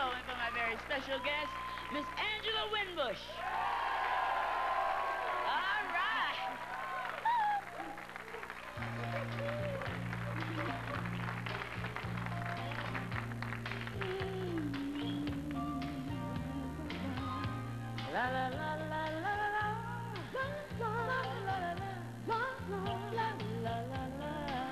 and for my very special guest, Miss Angela Winbush. All right. La la la la la la la la la la la la la.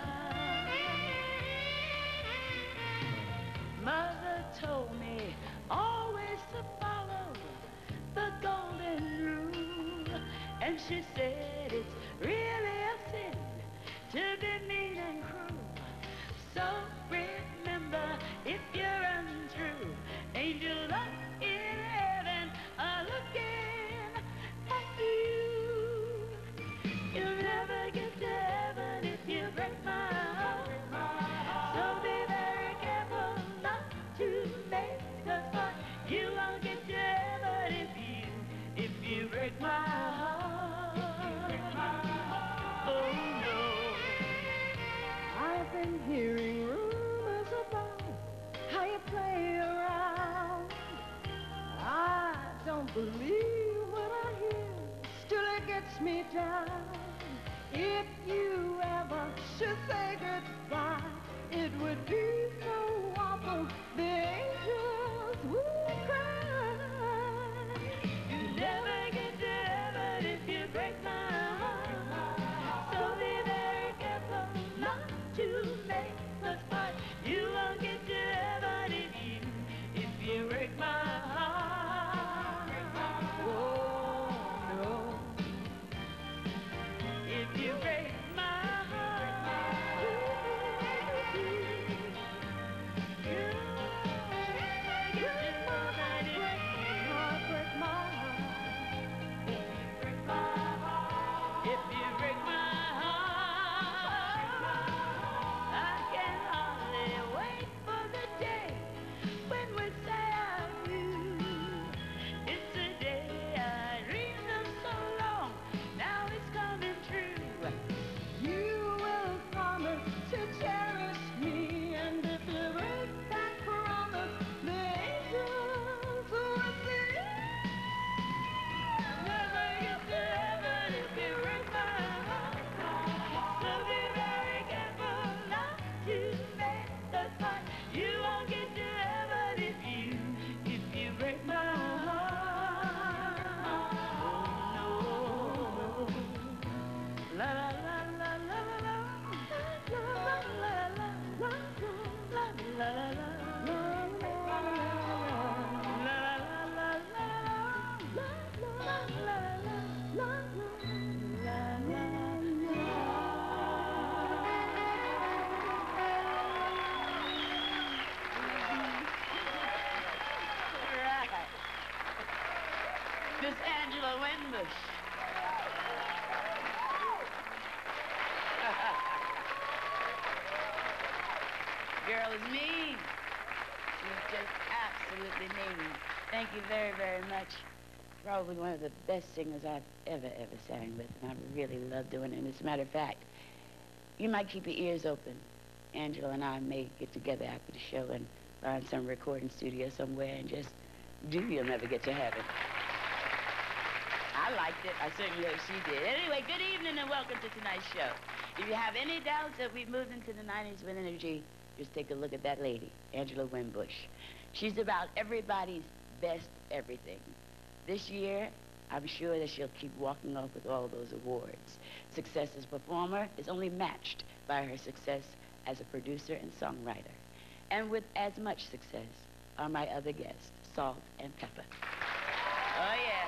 Mother told me always to follow the golden rule, and she said it's really a sin to be mean and cruel. So remember, if you're untrue, angels up in heaven are looking at you. You'll never get to heaven if you break my heart. So be very careful not to make us part. You won't get to heaven if you break my heart. Oh no. I've been hearing rumors about how you play around. I don't believe what I hear, still it gets me down. If you ever should say goodbye, it would be so awful, the angels would cry. You never get to heaven if you break my heart. So be very careful not to make us part. You won't get to heaven if you break my heart. Oh no. If you break my heart, you break my heart. If you break my heart, I can hardly wait for the day when we say I do. It's a day I dreamed of so long, now it's coming true. You will promise to cherish me, and if you break that promise, the angels will sing. Never get to heaven if you break my heart. So be very careful not to make us part. You won't get to heaven if you break my heart. Oh no. La la la la la la la la la la la la la la. Miss Angela Winbush. Girl is mean. She's just absolutely mean. Thank you very, very much. Probably one of the best singers I've ever sang with, and I really love doing it. And as a matter of fact, you might keep your ears open. Angela and I may get together after the show and find some recording studio somewhere and just do You'll Never Get to Heaven. I liked it. I certainly hope she did. Anyway, good evening and welcome to tonight's show. If you have any doubts that we've moved into the 90s with energy, just take a look at that lady, Angela Winbush. She's about everybody's best everything. This year, I'm sure that she'll keep walking off with all those awards. Success as a performer is only matched by her success as a producer and songwriter. And with as much success are my other guests, Salt and Pepper. Oh, yeah.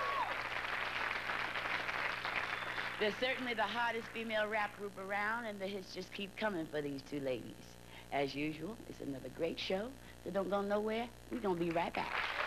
They're certainly the hottest female rap group around, and the hits just keep coming for these two ladies. As usual, it's another great show, so don't go nowhere. We're going to be right back.